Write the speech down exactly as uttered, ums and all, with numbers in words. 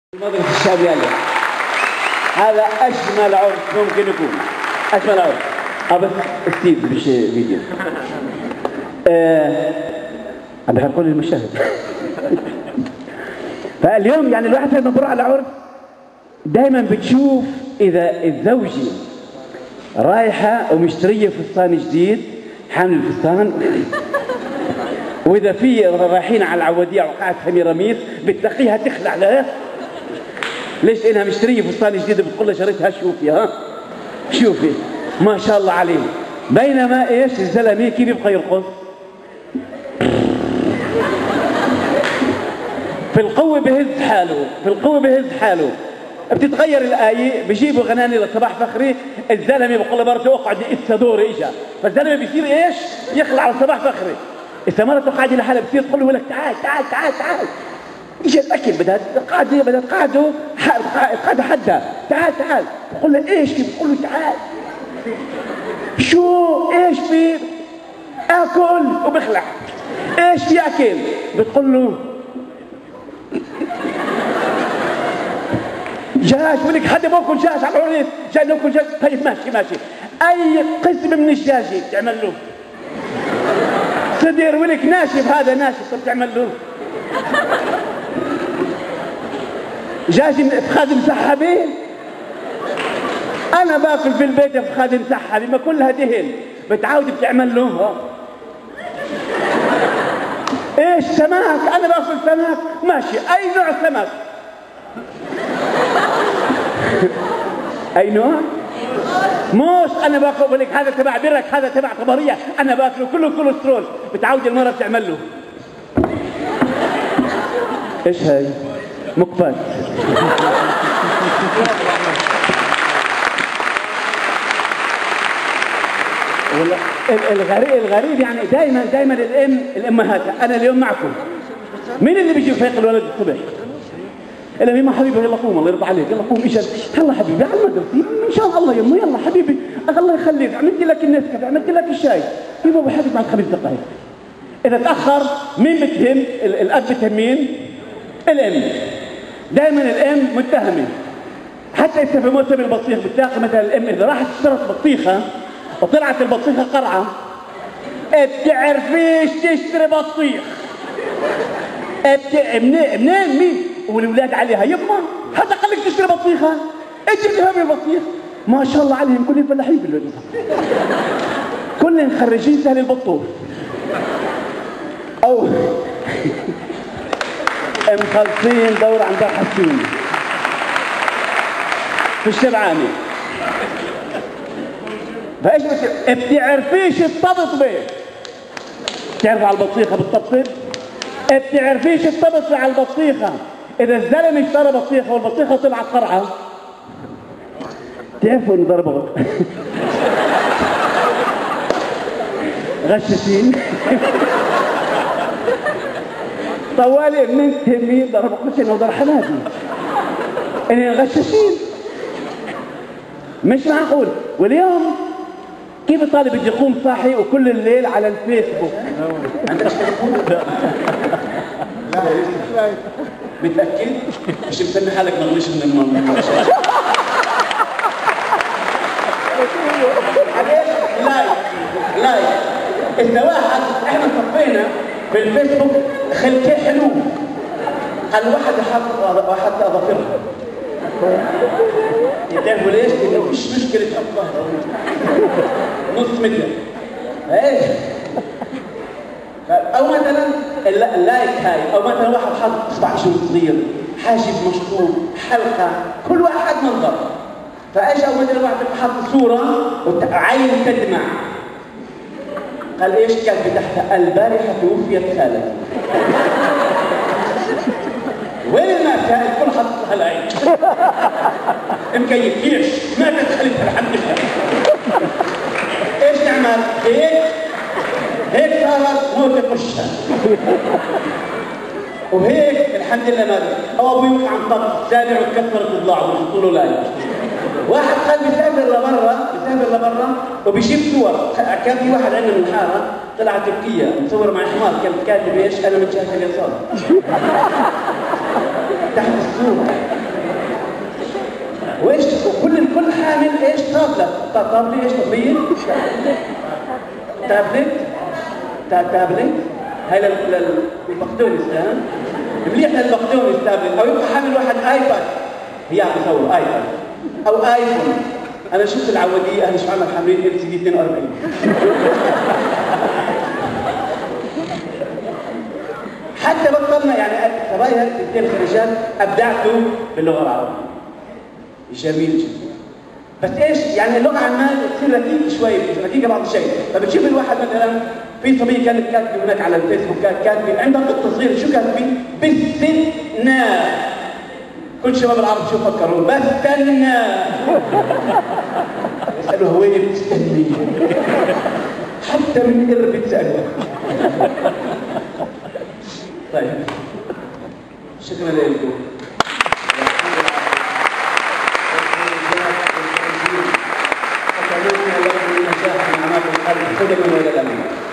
مدرسة الشعب يلا هذا أجمل عرس ممكن يكون أجمل عرس. أه بس ستيف مش فيديو. أه أنا بقول للمشاهد. فاليوم يعني الواحد لما بروح على عرس دائما بتشوف إذا الزوجة رايحة ومشترية فستان جديد حامل الفستان، وإذا في رايحين على العودية وقعت حميرميس بتلاقيها تخلع له. ليش؟ لأنها مشترية فستان جديد بتقول له شريتها شوفي ها شوفي ما شاء الله عليه. بينما ايش الزلمه كيف يبقى يرقص؟ في القوة بهز حاله، في القوة بهز حاله. بتتغير الآية، بيجيبوا غناني لصباح فخري، الزلمه بقول لمرته اقعد اسا دوري اجا، فالزلمه بيصير ايش؟ يخلع على صباح فخري. اذا مرته قاعده لحالها بتصير تقول له لك تعال تعال تعال تعال. اجى الاكل بدها تقعده بدها تقعده تقعده حدها تعال تعال. بقول له ايش في؟ بقول له تعال. شو ايش في؟ اكل وبخلع. ايش في اكل؟ بتقول له دجاج. ولك حدا باكل دجاج على العريس؟ جاي ناكل دجاج. طيب ماشي ماشي. اي قسم من الدجاجه بتعمل له؟ صدر ولك ناشف، هذا ناشف طب تعمل له؟ دجاج بخاد مسحبه. انا باكل في البيت بخاد مسحبه ما كلها دهن، بتعود بتعمل له ايش؟ سمك. انا باكل سمك ماشي. اي نوع سمك؟ اي نوع؟ موش. انا باكل لك هذا تبع برك، هذا تبع طبريه، انا باكله كله كوليسترول. بتعود المره بتعمل له ايش هاي؟ مقبات. الغريب الغريب يعني دائما دائما الام الامهات. انا اليوم معكم مين اللي بيجي يفيق الولد الصبح؟ الا مين؟ ما حبيبي يلا قوم الله يرضى عليك يلا قوم. ايش يلا حبيبي على المدرسه ان شاء الله يمه يلا حبيبي الله يخليك عملت لك النسكافيه عملت لك الشاي يا بابا حبيبي بعد خمس دقائق. اذا تاخر مين بتهم؟ الاب بتهم مين؟ الام. دائما الام متهمه. حتى اذا في موسم البطيخ بتلاقي مثلا الام اذا راحت اشترت بطيخه وطلعت البطيخه قرعه، بتعرفيش تشتري بطيخ. منين منين مين؟ والاولاد عليها يما حتى قال لك تشتري بطيخه، انت بتفهمي البطيخ؟ ما شاء الله عليهم كلهم فلاحين في البلد، كلهم خريجين سهل البطوخ او مخلصين دورة عند حسين في الشبعاني. فايش بتعرفيش تطبطبي؟ بتعرف على البطيخه بتطبطب؟ بتعرفيش تطبطبي على البطيخه؟ اذا الزلمه اشترى بطيخه والبطيخه طلعت قرعه تعرفوا انه ضربوا غشاشين. طوالي من تهمين ضربوا قشن وضرب حنادي اني غشاشين مش معقول. واليوم كيف الطالب بده يقوم صاحي وكل الليل على الفيسبوك؟ لا لا متأكد؟ مش مسمي حالك مغلوش من المنطقة؟ لايك لايك. إذا واحد احنا صفينا في الفيسبوك خلقه حلو، الواحد حط حط اظافرها. تعرفوا ليش؟ لأنه مش مشكلة الظهر نص متر. ايش؟ او مثلا اللايك هاي، او مثلا واحد حط اصبع شو صغير، حاجب مشطوب، حلقه، كل واحد منظر. فايش او مثلا واحد حط صوره وعين تدمع، قال ايش كاتب تحتها؟ البارحه توفيت خالتي. وين المأساة؟ الكل حط لها العين. مكيف ليش؟ ماتت خالتها الحمد لله. ايش نعمل؟ هيك هيك صارت موت قشها. وهيك الحمد لله ماتت. او ابوي وقع عن طرف السابع وتكسرت اضلاعه وحطوا له لايك. واحد قال بيسافر لبرا بيسافر لبرا وبيجيب صور. كان في واحد عندنا من الحاره طلع تركيا مصور مع حمار كان كاتب ايش؟ انا من جهه اليسار. تحت الصوره وايش كل كل حامل ايش طابله؟ طابله ايش طبليه؟ تابلت تابلت هاي للبقدونس ها؟ مليح للبقدونس تابلت او يبقى حامل واحد ايباد هي عم تصور ايباد او ايفون. انا شفت العوديه اهل شو عمل حاملين ال سي دي اثنين وأربعين. حتى بطلنا يعني تراي هالكلمتين الخريجات ابدعتوا باللغه العربيه. جميل جدا. بس ايش؟ يعني اللغه عمال تصير ركيكه شوي، ركيكه بعض الشيء، فبتشوف الواحد مثلا في صبيه كانت كاتبه هناك على الفيسبوك كاتبه عندها قطه صغيره شو كاتبه؟ بستنا. كل شباب العرب شو فكروا؟ بستنا. يسالوها وين بتستني؟ حتى من قرب بتسالها. طيب شكرا لكم. أتمنى لكم النجاح من أعمال القلب خدمة إلى الأمام.